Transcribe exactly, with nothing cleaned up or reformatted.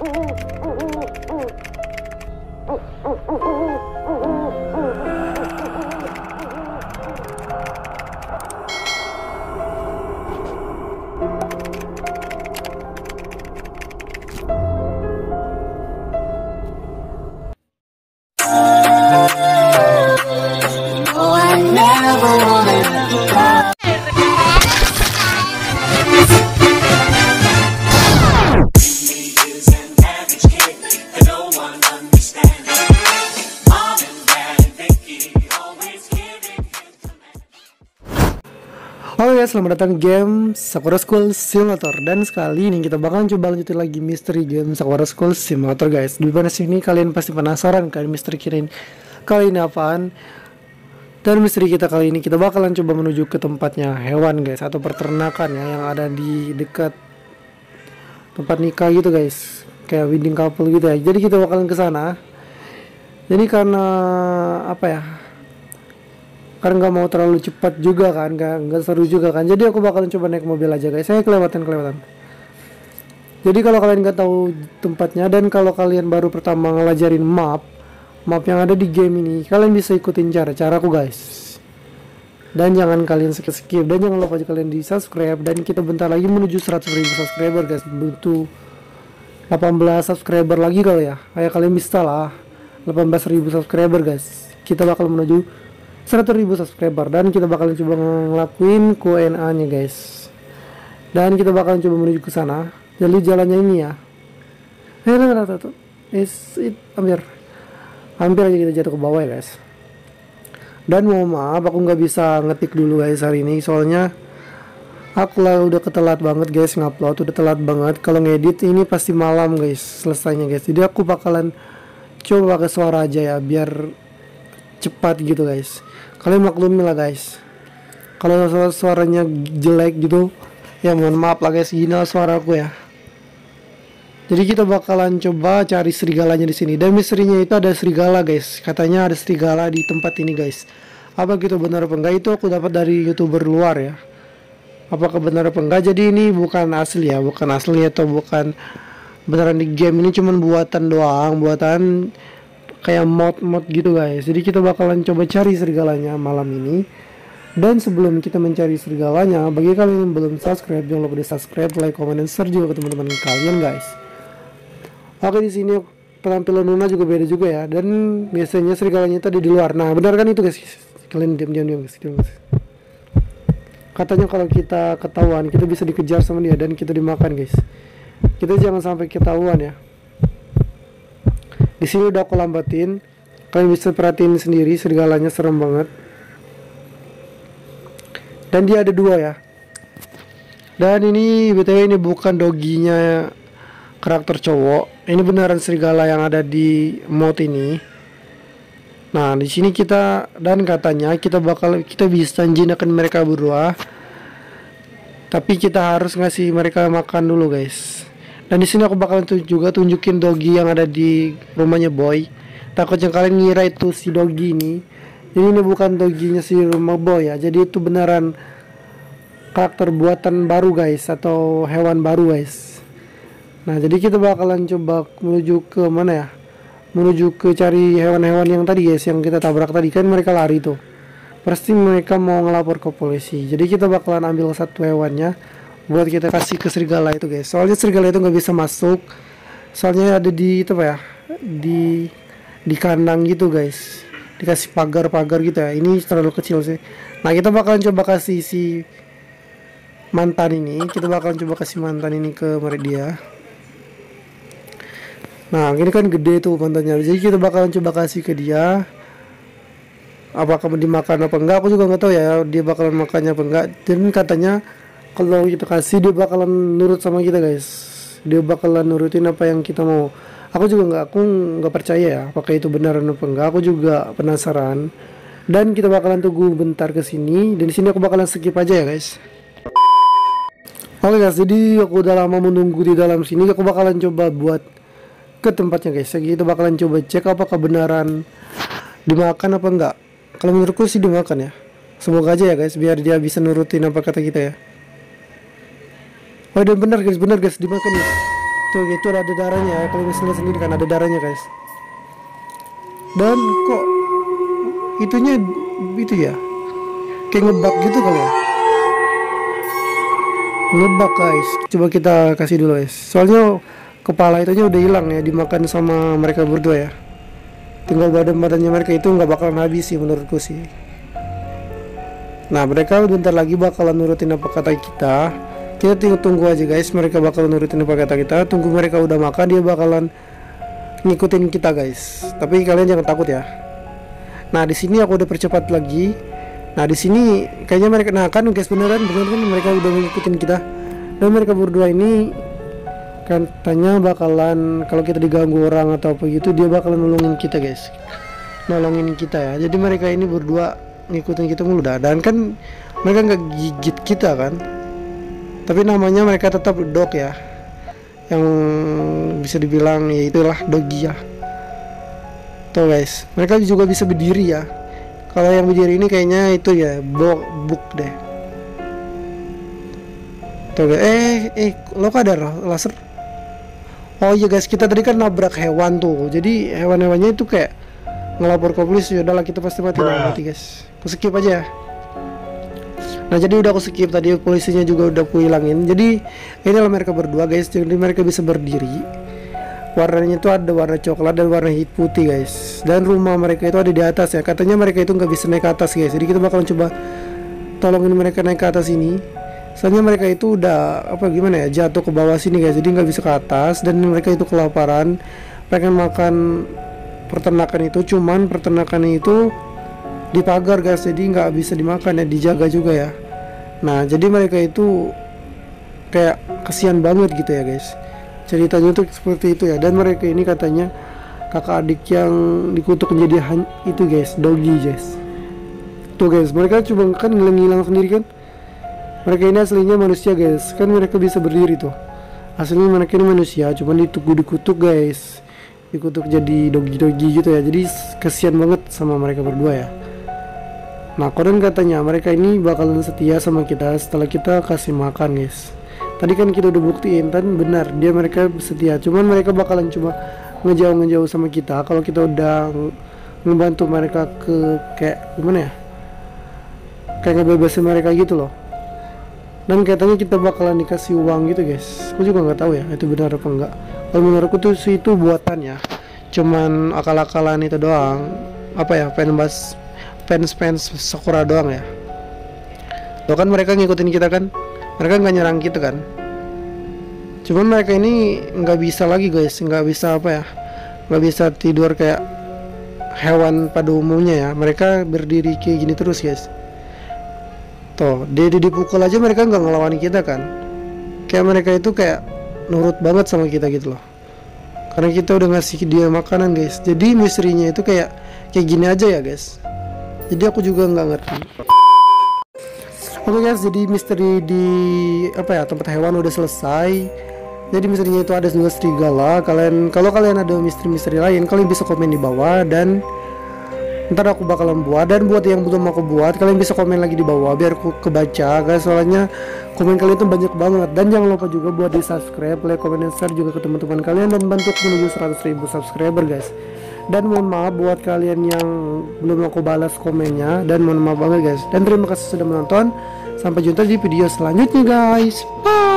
Halo guys, selamat datang game Sakura School Simulator. Dan sekali ini kita bakalan coba lanjutin lagi misteri game Sakura School Simulator guys. Di mana sini kalian pasti penasaran kan misteri kirain kali ini apaan. Dan misteri kita kali ini kita bakalan coba menuju ke tempatnya hewan guys, atau peternakan ya, yang ada di dekat tempat nikah gitu guys, kayak wedding couple gitu ya. Jadi kita bakalan ke sana. Jadi karena apa ya, karena nggak mau terlalu cepat juga kan, nggak nggak seru juga kan, jadi aku bakalan coba naik mobil aja guys. Saya kelewatan kelewatan jadi kalau kalian nggak tahu tempatnya, dan kalau kalian baru pertama ngelajarin map map yang ada di game ini, kalian bisa ikutin cara caraku guys. Dan jangan kalian skip skip, dan jangan lupa kalian di subscribe. Dan kita bentar lagi menuju seratus ribu subscriber guys, butuh delapan belas subscriber lagi kalau ya. Ayo kalian bisa lah delapan belas ribu subscriber guys, kita bakal menuju seratus ribu subscriber. Dan kita bakalan coba ngelakuin Q and A nya guys, dan kita bakalan coba menuju ke sana. Jadi jalannya ini ya, eh tuh is it hampir hampir aja kita jatuh ke bawah ya guys. Dan mohon maaf aku nggak bisa ngetik dulu guys hari ini, soalnya aku lah udah ketelat banget guys, ngupload udah telat banget. Kalau ngedit ini pasti malam guys selesainya guys, jadi aku bakalan coba pakai suara aja ya biar cepat gitu guys. Kalian maklumin lah guys kalau suara suaranya jelek gitu ya, mohon maaf lah guys, gini lah suaraku ya. Jadi kita bakalan coba cari serigalanya di sini, dan misterinya itu ada serigala guys. Katanya ada serigala di tempat ini guys. Apa gitu benar apa enggak, itu aku dapat dari youtuber luar ya. Apakah benar apa enggak? Jadi ini bukan asli ya, bukan asli atau bukan beneran di game ini, cuman buatan doang, buatan kayak mod-mod gitu guys. Jadi kita bakalan coba cari serigalanya malam ini. Dan sebelum kita mencari serigalanya, bagi kalian yang belum subscribe, jangan lupa di subscribe, like, comment, dan share juga ke teman-teman kalian guys. Oke, di sini penampilan Nuna juga beda juga ya, dan biasanya serigalanya itu ada di luar. Nah benar kan itu guys, kalian diam-diam diam guys, diam guys. Katanya kalau kita ketahuan kita bisa dikejar sama dia dan kita dimakan guys. Kita jangan sampai ketahuan ya. Di sini udah aku lambatin, kalian bisa perhatiin sendiri serigalanya serem banget. Dan dia ada dua ya. Dan ini B T W ini bukan doginya karakter cowok, ini beneran serigala yang ada di mod ini. Nah di sini kita, dan katanya kita bakal kita bisa jinakkan mereka berdua, tapi kita harus ngasih mereka makan dulu guys. Dan di sini aku bakal tuh juga tunjukin dogi yang ada di rumahnya Boy. Takutnya kalian ngira itu si dogi ini. Jadi ini bukan doginya si rumah Boy ya. Jadi itu beneran karakter buatan baru guys, atau hewan baru guys. Nah jadi kita bakalan coba menuju ke mana ya? Menuju ke cari hewan-hewan yang tadi guys, yang kita tabrak tadi kan, mereka lari tuh. Pasti mereka mau ngelapor ke polisi. Jadi kita bakalan ambil satu hewannya buat kita kasih ke serigala itu guys. Soalnya serigala itu nggak bisa masuk, soalnya ada di itu apa ya, di di kandang gitu guys, dikasih pagar-pagar gitu ya. Ini terlalu kecil sih. Nah kita bakalan coba kasih si mantan ini, kita bakalan coba kasih mantan ini ke dia. Nah ini kan gede tuh mantannya, jadi kita bakalan coba kasih ke dia. Apakah dimakan apa enggak aku juga nggak tahu ya, dia bakalan makannya apa enggak. Dan katanya kalau kita kasih dia bakalan nurut sama kita guys, dia bakalan nurutin apa yang kita mau. Aku juga nggak aku nggak percaya ya apakah itu beneran apa enggak, aku juga penasaran. Dan kita bakalan tunggu bentar ke sini, dan di sini aku bakalan skip aja ya guys. Oke guys, jadi aku udah lama menunggu di dalam sini, aku bakalan coba buat ke tempatnya guys. Jadi kita bakalan coba cek apakah beneran dimakan apa enggak. Kalau menurutku sih dimakan ya, semoga aja ya guys, biar dia bisa nurutin apa kata kita ya. Oh dan benar guys, benar guys, dimakan ya. Tuh gitu ada darahnya ya, kalian bisa lihat sendiri kan ada darahnya guys. Dan kok itunya itu ya kayak ngebug gitu kali ya, ngebug guys. Coba kita kasih dulu guys, soalnya kepala itunya udah hilang ya, dimakan sama mereka berdua ya. Tinggal badan-badannya mereka itu nggak bakalan habis sih menurutku sih. Nah mereka bentar lagi bakalan nurutin apa kata kita. Kita tinggal tunggu aja guys, mereka bakalan nurutin apa kata kita. Tunggu mereka udah makan, dia bakalan ngikutin kita guys. Tapi kalian jangan takut ya. Nah di sini aku udah percepat lagi. Nah di sini kayaknya mereka, nah kan guys beneran beneran kan mereka udah ngikutin kita. Dan mereka berdua ini katanya bakalan kalau kita diganggu orang atau apa gitu, dia bakalan nolongin kita guys, nolongin kita ya. Jadi mereka ini berdua ngikutin kita mulu dah. Dan kan mereka nggak gigit kita kan, tapi namanya mereka tetap dog ya, yang bisa dibilang ya itulah doggy ya. Tuh guys, mereka juga bisa berdiri ya. Kalau yang berdiri ini kayaknya itu ya bok buk deh. Tuh guys, eh eh lo kok ada laser? Oh iya guys, kita tadi kan nabrak hewan tuh. Jadi hewan-hewannya itu kayak ngelapor ke polisi. Udahlah kita pasti mati, nah, mati guys. Aku skip aja ya. Nah jadi udah aku skip tadi, polisinya juga udah aku hilangin. Jadi inilah mereka berdua guys. Jadi mereka bisa berdiri. Warnanya itu ada warna coklat dan warna hit putih guys. Dan rumah mereka itu ada di atas ya. Katanya mereka itu nggak bisa naik ke atas guys. Jadi kita bakalan coba tolongin mereka naik ke atas ini. Soalnya mereka itu udah apa gimana ya, jatuh ke bawah sini guys. Jadi nggak bisa ke atas dan mereka itu kelaparan. Pengen makan peternakan itu, cuman peternakan itu dipagar guys. Jadi nggak bisa dimakan ya, dijaga juga ya. Nah jadi mereka itu kayak kasihan banget gitu ya guys. Ceritanya tuh seperti itu ya. Dan mereka ini katanya kakak adik yang dikutuk menjadi itu guys, doggy guys. Tuh guys, mereka cuma kan ngilang-ngilang sendiri kan. Mereka ini aslinya manusia guys, kan mereka bisa berdiri tuh. Aslinya mereka ini manusia, cuman dikutuk-dikutuk guys, dikutuk jadi doggy-doggy gitu ya. Jadi kasihan banget sama mereka berdua ya. Nah konon katanya mereka ini bakalan setia sama kita setelah kita kasih makan guys. Tadi kan kita udah buktiin kan benar dia mereka setia, cuman mereka bakalan cuma ngejauh-ngejauh sama kita kalau kita udah ngebantu mereka ke kayak gimana ya, kayak ngebebasin mereka gitu loh. Dan katanya kita bakalan dikasih uang gitu guys. Aku juga nggak tahu ya itu benar apa enggak. Kalau menurutku tuh itu buatan ya, cuman akal-akalan itu doang. Apa ya, fans fans fans Sakura doang ya. Tuh kan mereka ngikutin kita kan, mereka nggak nyerang kita kan. Cuman mereka ini nggak bisa lagi guys, nggak bisa apa ya, nggak bisa tidur kayak hewan pada umumnya ya. Mereka berdiri kayak gini terus guys. Tuh, dia dipukul aja mereka nggak ngelawan kita kan. Kayak mereka itu kayak nurut banget sama kita gitu loh. Karena kita udah ngasih dia makanan guys. Jadi misterinya itu kayak kayak gini aja ya guys. Jadi aku juga nggak ngerti. Oke guys, jadi misteri di apa ya tempat hewan udah selesai. Jadi misterinya itu ada dua serigala. Kalian kalau kalian ada misteri-misteri lain, kalian bisa komen di bawah dan ntar aku bakalan buat. Dan buat yang belum aku buat, kalian bisa komen lagi di bawah biar aku kebaca guys, soalnya komen kalian itu banyak banget. Dan jangan lupa juga buat di subscribe, like, comment, dan share juga ke teman-teman kalian dan bantu menuju seratus ribu subscriber guys. Dan mohon maaf buat kalian yang belum aku balas komennya, dan mohon maaf banget guys. Dan terima kasih sudah menonton, sampai jumpa di video selanjutnya guys, bye.